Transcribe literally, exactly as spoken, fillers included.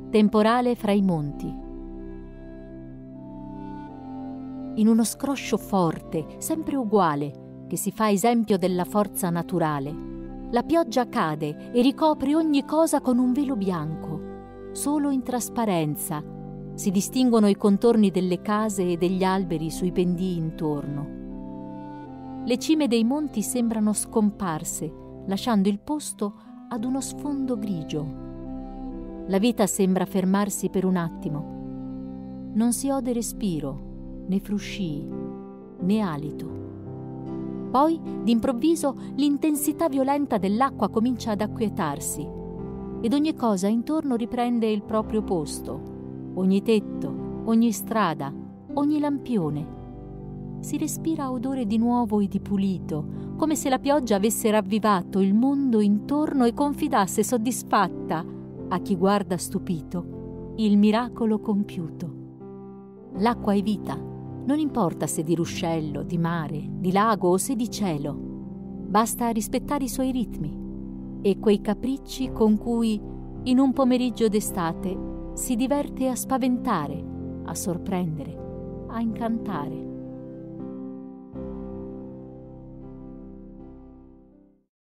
Temporale fra i monti. In uno scroscio forte, sempre uguale, che si fa esempio della forza naturale, la pioggia cade e ricopre ogni cosa con un velo bianco. Solo in trasparenza si distinguono i contorni delle case e degli alberi sui pendii intorno. Le cime dei monti sembrano scomparse, lasciando il posto ad uno sfondo grigio. La vita sembra fermarsi per un attimo. Non si ode respiro, né fruscii, né alito. Poi, d'improvviso, l'intensità violenta dell'acqua comincia ad acquietarsi ed ogni cosa intorno riprende il proprio posto. Ogni tetto, ogni strada, ogni lampione. Si respira odore di nuovo e di pulito, come se la pioggia avesse ravvivato il mondo intorno e confidasse soddisfatta a chi guarda stupito il miracolo compiuto. L'acqua è vita, non importa se di ruscello, di mare, di lago o se di cielo. Basta rispettare i suoi ritmi e quei capricci con cui, in un pomeriggio d'estate, si diverte a spaventare, a sorprendere, a incantare.